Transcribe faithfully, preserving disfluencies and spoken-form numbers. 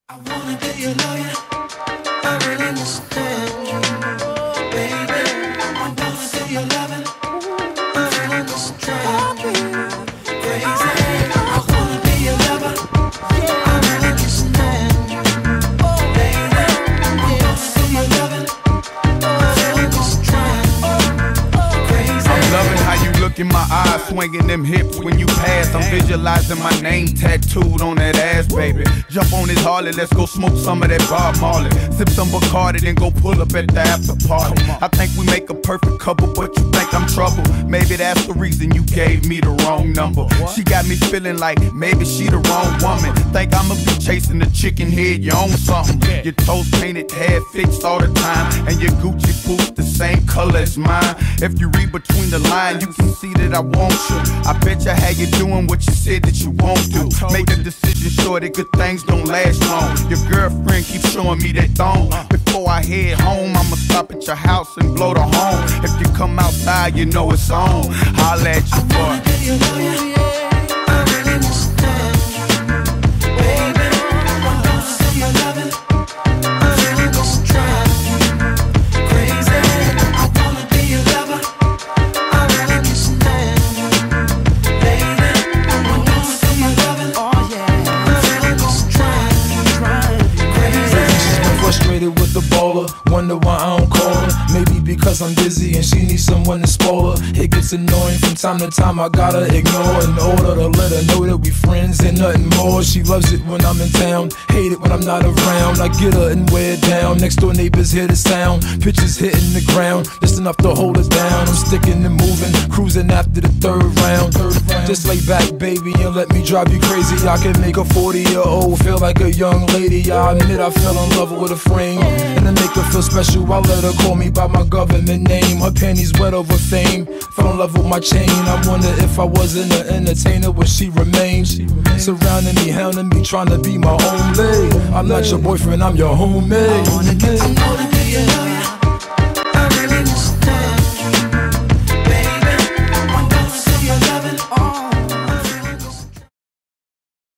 I wanna be your lawyer. I really understand you, baby. I wanna be your lover. I feel understand you, crazy. I wanna be your lover. I really understand you, baby. I wanna be your lover. I feel understand you, crazy. I'm loving how you look in my eyes, swinging them hips when you pass. I'm visualizing my name tattooed on that ass, baby. Jump on this Harley, let's go smoke some of that Bob Marley. Sip some Bacardi, then go pull up at the after party. I think we make a perfect couple, but you think I'm trouble. Maybe that's the reason you gave me the wrong number. She got me feeling like maybe she the wrong woman. Think I'ma be chasing the chicken head, you own something. Your toes painted, hair fixed all the time, and your Gucci boots the same color as mine. If you read between the lines, you can see that I want you. I bet you how you doing what you said that you won't do. Make a decision sure that good things don't last long. Your girlfriend keeps showing me that thong. Before I head home, I'ma stop at your house and blow the horn. If you come outside, you know it's on. Holla at you, boy. I wanna be your lawyer. I really understand you, baby. I wanna be your lover. I feel understand you, crazy. I wanna be your lover. I really understand you, baby. I wanna be your lover. Oh yeah. I feel understand you, crazy. She's been frustrated with the baller, wonder why I don't call her. Maybe because I'm busy and she needs someone to spoil her. It gets annoying from time to time, I gotta ignore in order to let her know that we friends and nothing more. She loves it when I'm in town, hate it when I'm not around. I get her and wear it down, next door neighbors hear the sound. Pitches hitting the ground, just enough to hold us down. I'm sticking and moving, cruising after the third round. Just lay back, baby, and let me drive you crazy. I can make a forty year old feel like a young lady. I admit I fell in love with a frame, and to make her feel special, I let her call me by my government name. Her panties wet over fame, fell in love with my chain. I wonder if I wasn't an entertainer, would she remain? Surrounding me, hounding me, trying to be my own lady. I'm not your boyfriend, I'm your homie. I wanna be your lawyer.